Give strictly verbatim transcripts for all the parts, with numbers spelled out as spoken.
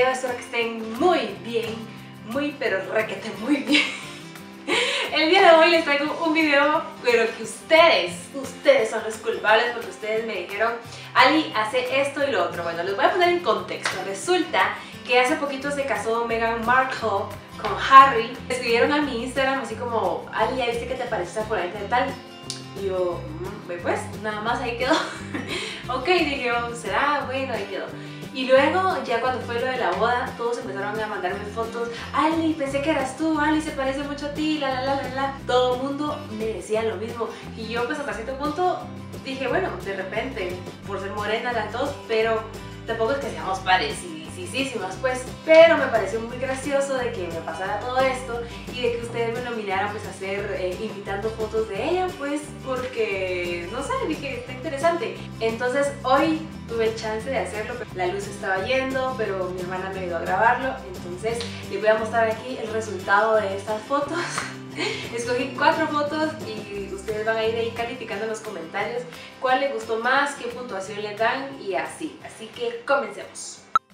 video, espero que estén muy bien, muy pero requete muy bien. El día de hoy les traigo un video, pero que ustedes, ustedes son los culpables porque ustedes me dijeron, Ali, hace esto y lo otro. Bueno, les voy a poner en contexto. Resulta que hace poquito se casó Meghan Markle con Harry. Me escribieron a mi Instagram así como, Ali, ¿ya viste que te parece esa fulanita de tal? Y yo, pues nada más ahí quedó. Ok, dije, oh, será, bueno, ahí quedó. Y luego, ya cuando fue lo de la boda, todos empezaron a mandarme fotos. Ali, pensé que eras tú, Ali se parece mucho a ti, la la la la la. Todo el mundo me decía lo mismo. Y yo pues hasta cierto punto dije, bueno, de repente, por ser morena las dos, pero tampoco es que seamos parecidísimas pues. Pero me pareció muy gracioso de que me pasara todo esto y de que ustedes me nominaran pues a hacer, eh, invitando fotos de ella, pues porque, no sé, dije, está interesante. Entonces hoy tuve el chance de hacerlo, la luz estaba yendo, pero mi hermana me ayudó a grabarlo, entonces les voy a mostrar aquí el resultado de estas fotos. Escogí cuatro fotos y ustedes van a ir ahí calificando en los comentarios cuál les gustó más, qué puntuación le dan y así. Así que comencemos.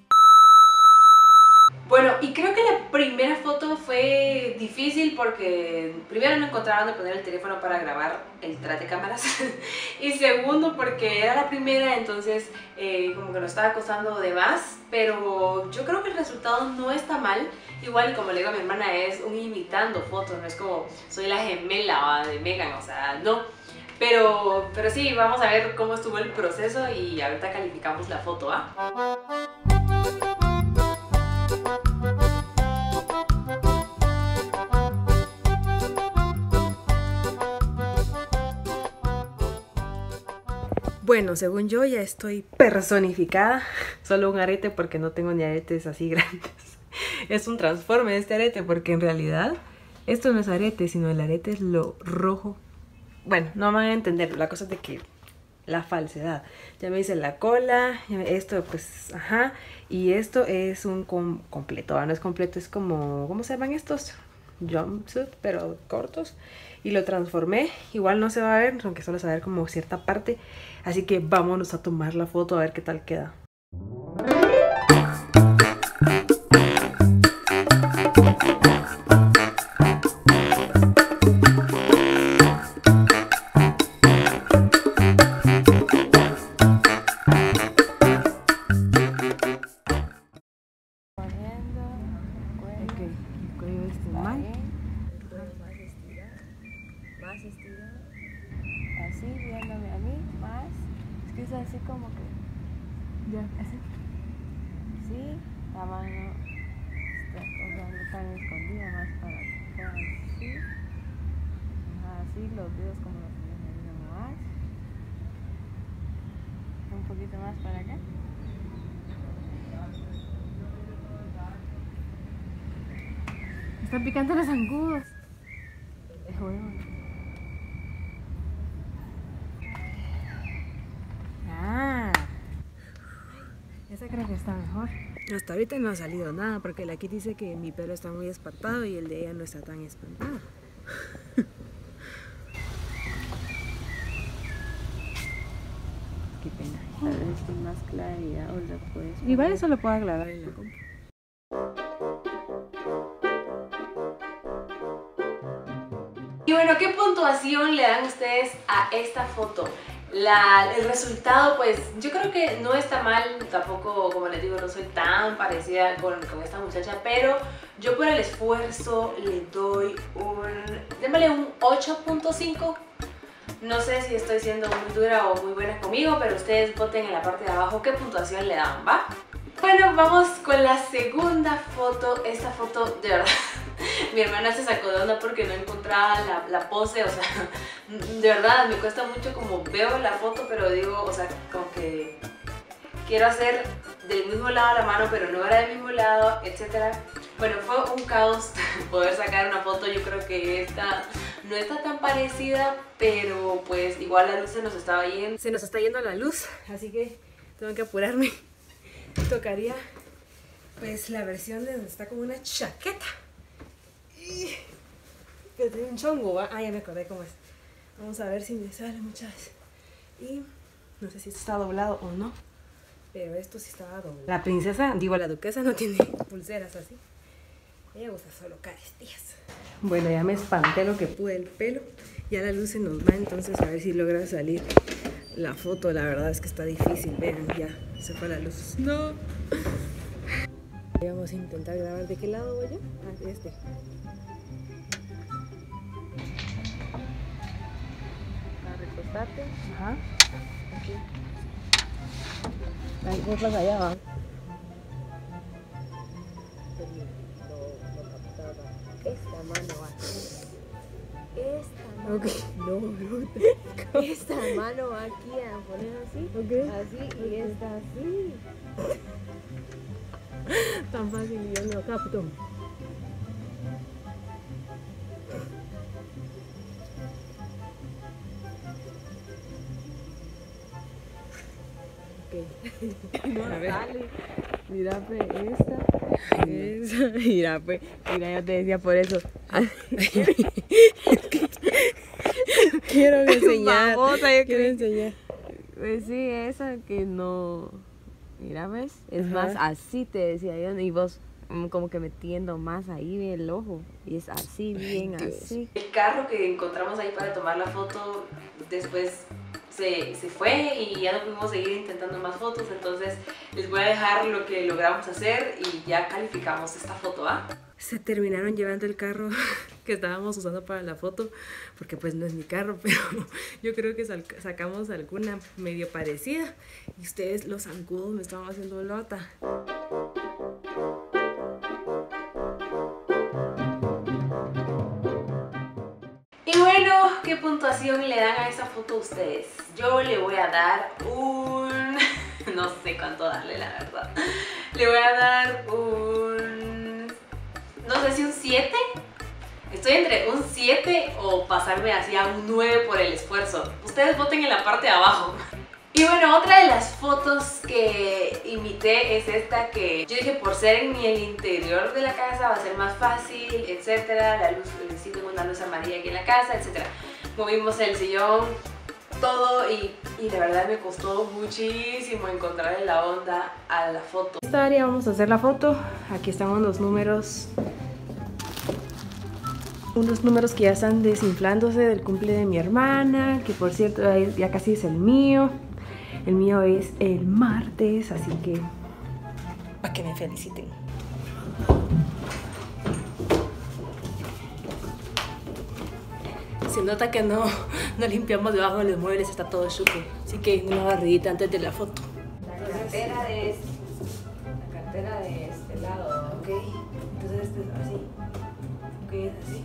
Bueno, y creo que la primera foto fue difícil porque primero no encontraba dónde poner el teléfono para grabar el tras de cámaras y segundo porque era la primera, entonces eh, como que nos estaba costando de más, pero yo creo que el resultado no está mal. Igual, como le digo a mi hermana, es un imitando fotos, no es como soy la gemela de Meghan, o sea, no. Pero, pero sí, vamos a ver cómo estuvo el proceso y ahorita calificamos la foto, ¿ah? Bueno, según yo ya estoy personificada. Solo un arete porque no tengo ni aretes así grandes. Es un transforme este arete porque en realidad esto no es arete, sino el arete es lo rojo. Bueno, no me van a entender, la cosa es de que la falsedad. Ya me hice la cola, esto pues, ajá. Y esto es un com completo, no es completo, es como, ¿cómo se llaman estos? Jumpsuit, pero cortos. Y lo transformé, igual no se va a ver, aunque solo se va a ver como cierta parte. Así que vámonos a tomar la foto a ver qué tal queda. Más estirado, así viéndome a mí, más, es que es así como que, ya, así, sí, la mano está, o sea, no tan escondida, más para acá, así, así, los dedos como los vienen más, un poquito más para acá. Me están picando los zancudos. Esa creo que está mejor. Hasta ahorita no ha salido nada porque la Kitty dice que mi pelo está muy espantado y el de ella no está tan espantado. Qué pena. Tal vez con más claridad o la puedes poner. Igual eso lo puedo aclarar en la compu. Y bueno, ¿qué puntuación le dan ustedes a esta foto? La, el resultado, pues yo creo que no está mal, tampoco, como les digo, no soy tan parecida con, con esta muchacha, pero yo por el esfuerzo le doy un, démosle un ocho punto cinco. No sé si estoy siendo muy dura o muy buena conmigo, pero ustedes voten en la parte de abajo qué puntuación le dan, ¿va? Bueno, vamos con la segunda foto. Esta foto, de verdad, mi hermana se sacó de onda porque no encontraba la, la pose, o sea, de verdad me cuesta mucho como veo la foto, pero digo, o sea, como que quiero hacer del mismo lado la mano, pero no era del mismo lado, etcétera. Bueno, fue un caos poder sacar una foto. Yo creo que esta no está tan parecida, pero pues igual la luz se nos estaba yendo. Se nos está yendo la luz, así que tengo que apurarme. Tocaría pues la versión de donde está como una chaqueta. Que tiene un chongo, ¿va? Ah, ya me acordé cómo es. Vamos a ver si me sale, muchachas. Y no sé si esto está doblado o no. pero esto sí estaba doble. La princesa, digo la duquesa, no tiene pulseras así. Ella usa solo carestías. Bueno, ya me espanté lo que pude el pelo. Ya la luz se nos va, entonces a ver si logra salir la foto. La verdad es que está difícil. Vean, ya se fue la luz. No. Vamos a intentar grabar. ¿De qué lado voy yo? Ah, de este. A recostarte. Ajá. Aquí. Hay cosas allá abajo. Esta mano aquí. Esta mano. Okay. No, no. Esta mano aquí a poner así. Okay. Así y esta así. Tan fácil y yo no capto. Okay. No sale. Mira, pues, esta. Esa. Mira, pues. Mira, yo te decía por eso. Quiero enseñar. Babosa, yo quiero enseñar. Pues sí, esa que no. Mira, ¿ves? Es Ajá. más así, te decía yo. Y vos como que metiendo más ahí el ojo. Y es así, bien Ay, así. El carro que encontramos ahí para tomar la foto, después se, se fue y ya no pudimos seguir intentando más fotos. Entonces les voy a dejar lo que logramos hacer y ya calificamos esta foto, ¿ah? Se terminaron llevando el carro que estábamos usando para la foto, porque pues no es mi carro, pero yo creo que sacamos alguna medio parecida y ustedes los zancudos me estaban haciendo lota. Y bueno, ¿qué puntuación le dan a esa foto ustedes? Yo le voy a dar un... no sé cuánto darle, la verdad. Le voy a dar un... no sé si un siete. Estoy entre un siete o pasarme así a un nueve por el esfuerzo. Ustedes voten en la parte de abajo. Y bueno, otra de las fotos que imité es esta, que yo dije por ser en el interior de la casa va a ser más fácil, etcétera. La luz, sí tengo una luz amarilla aquí en la casa, etcétera. Movimos el sillón, todo y, y la verdad me costó muchísimo encontrarle la onda a la foto. Esta área vamos a hacer la foto. Aquí están los números. Unos números que ya están desinflándose del cumple de mi hermana, que por cierto ya casi es el mío. El mío es el martes, así que para que me feliciten. Se nota que no, no limpiamos debajo de los muebles, está todo chuco. Así que una barridita antes de la foto. La cartera de este, la cartera de este lado, ok. Entonces este es así. Ok, es así.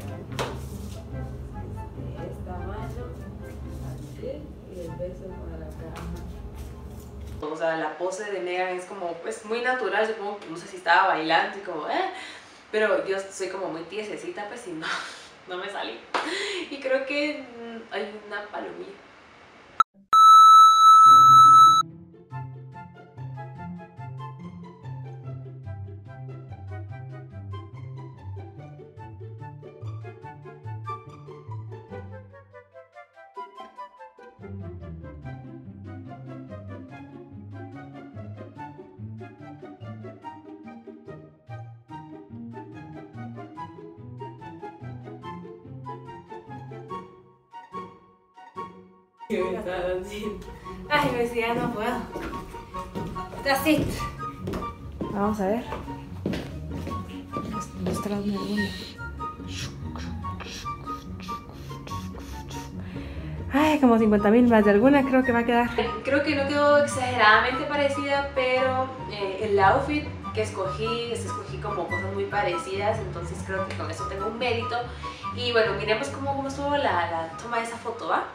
De esta mano, así, y el beso para la cara. O sea, la pose de Megan es como, pues, muy natural, supongo que no sé si estaba bailando y como, eh. Pero yo soy como muy tiesecita, pues, y no, no me salí. Y creo que mmm, hay una palomilla. Ay, me decía, no puedo. That's it. Vamos a ver. Mostrarme alguna. Ay, como cincuenta mil más de alguna creo que va a quedar. Creo que no quedó exageradamente parecida, pero eh, el outfit que escogí, escogí como cosas muy parecidas, entonces creo que con eso tengo un mérito. Y bueno, miremos cómo, cómo estuvo la, la toma de esa foto, ¿va?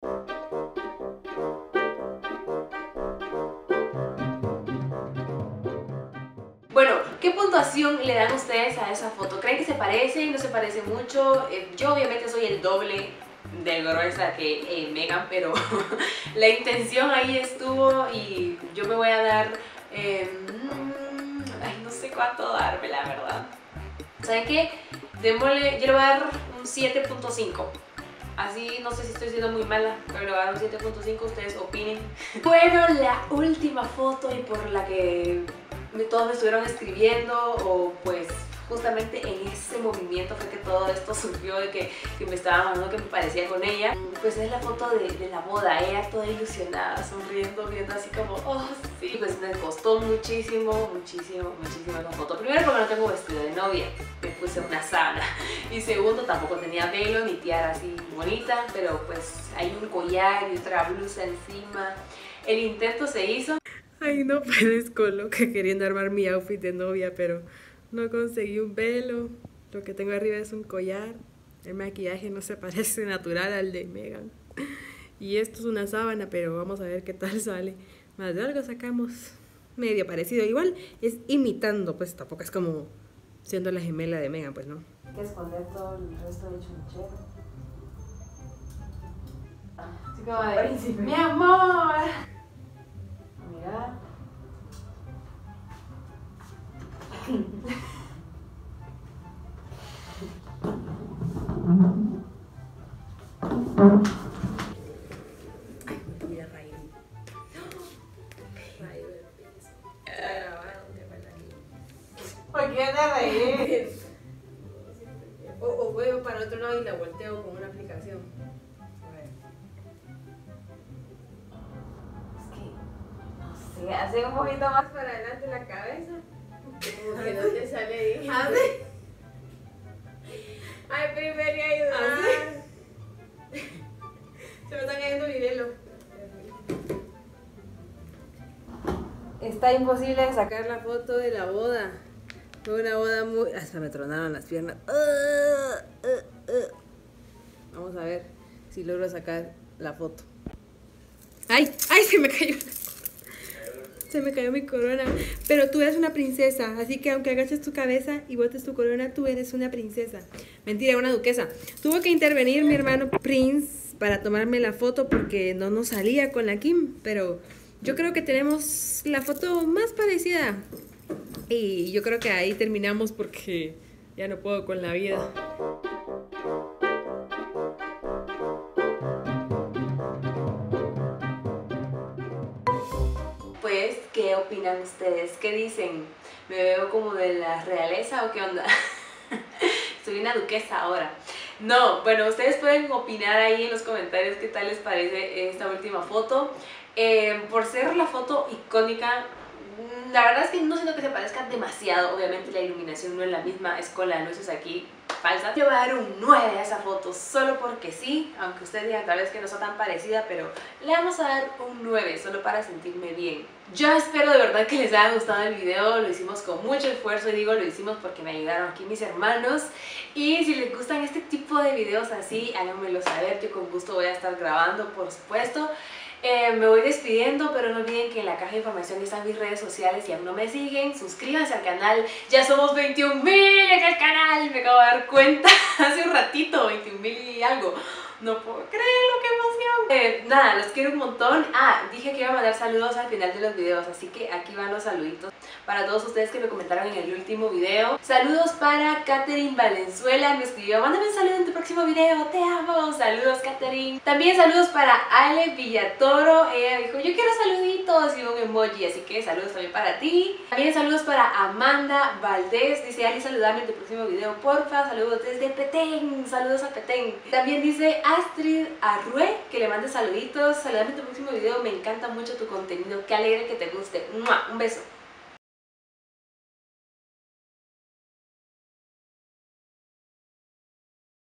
Bueno, ¿qué puntuación le dan ustedes a esa foto? ¿Creen que se parece? ¿No se parece mucho? Eh, yo obviamente soy el doble de gruesa que eh, Megan, pero la intención ahí estuvo y yo me voy a dar... Eh, ay, no sé cuánto darme, la verdad. ¿Saben qué? Démosle, yo le voy a dar un siete punto cinco. Así no sé si estoy siendo muy mala, pero le voy a dar un siete punto cinco, ustedes opinen. Bueno, la última foto y por la que todos me estuvieron escribiendo, o pues justamente en ese movimiento fue que todo esto surgió, de que, que me estaba mandando que me parecía con ella. Pues es la foto de, de la boda, ella toda ilusionada, sonriendo, viendo así como, oh sí. Pues me costó muchísimo, muchísimo, muchísimo esa foto. Primero porque no tengo vestido de novia, me puse una sábana. Y segundo, tampoco tenía velo ni tiara así bonita, pero pues hay un collar y otra blusa encima. El intento se hizo. Ay, no puedes con lo que queriendo armar mi outfit de novia, pero no conseguí un velo. Lo que tengo arriba es un collar. El maquillaje no se parece natural al de Megan. Y esto es una sábana, pero vamos a ver qué tal sale. Más de algo sacamos medio parecido. Igual es imitando, pues tampoco es como siendo la gemela de Megan, pues no. Hay que esconder todo el resto de chunchero. Así como de, príncipe. ¡Mi amor! Mira. Ay, voy a reír. Rayo del piso. Está grabado, te van a reír. ¿Por qué te reír? O, o vuelvo para otro lado y la volteo con una aplicación. Es que, no sé, hace un poquito más para adelante la cabeza. Como que no te sale ahí. ¿Ah, sí? Ay, primero ayudar. ¿Ah, sí? Se me está cayendo mi velo. Está imposible de sacar la foto de la boda. Fue una boda muy... Hasta me tronaron las piernas. Uh, uh, uh. Vamos a ver si logro sacar la foto. ¡Ay! ¡Ay! Se me cayó. Se me cayó mi corona. Pero tú eres una princesa, así que aunque agaches tu cabeza y botes tu corona, tú eres una princesa. Mentira, una duquesa. Tuvo que intervenir mi hermano Prince para tomarme la foto porque no nos salía con la Kim. Pero yo creo que tenemos la foto más parecida. Y yo creo que ahí terminamos porque ya no puedo con la vida. Pues, ¿qué opinan ustedes? ¿Qué dicen? ¿Me veo como de la realeza o qué onda? Soy una duquesa ahora. No, bueno, ustedes pueden opinar ahí en los comentarios qué tal les parece esta última foto. Eh, por ser la foto icónica, la verdad es que no siento que se parezca demasiado. Obviamente la iluminación no es la misma, es con las luces aquí falsas. Yo voy a dar un nueve a esa foto solo porque sí, aunque ustedes digan tal vez que no está tan parecida, pero le vamos a dar un nueve solo para sentirme bien. Yo espero de verdad que les haya gustado el video, lo hicimos con mucho esfuerzo y digo lo hicimos porque me ayudaron aquí mis hermanos. Y si les gustan este tipo de videos así, háganmelo saber, yo con gusto voy a estar grabando, por supuesto. Eh, me voy despidiendo, pero no olviden que en la caja de información están mis redes sociales. Si aún no me siguen, suscríbanse al canal. Ya somos veintiún mil en el canal, me acabo de dar cuenta hace un ratito, veintiún mil y algo. No puedo creerlo, qué emoción. Eh, nada, los quiero un montón. Ah, dije que iba a mandar saludos al final de los videos, así que aquí van los saluditos para todos ustedes que me comentaron en el último video. Saludos para Katherine Valenzuela, me escribió: mándame un saludo en tu próximo video, te amo. Saludos, Katherine. También saludos para Ale Villatoro, ella dijo: yo quiero saluditos y un emoji, así que saludos también para ti. También saludos para Amanda Valdés, dice: Ali, saludame en tu próximo video, porfa. Saludos desde Petén, saludos a Petén. También dice Astrid Arrue, que le mande saluditos, saludame en tu próximo video, me encanta mucho tu contenido, qué alegre que te guste. Un beso.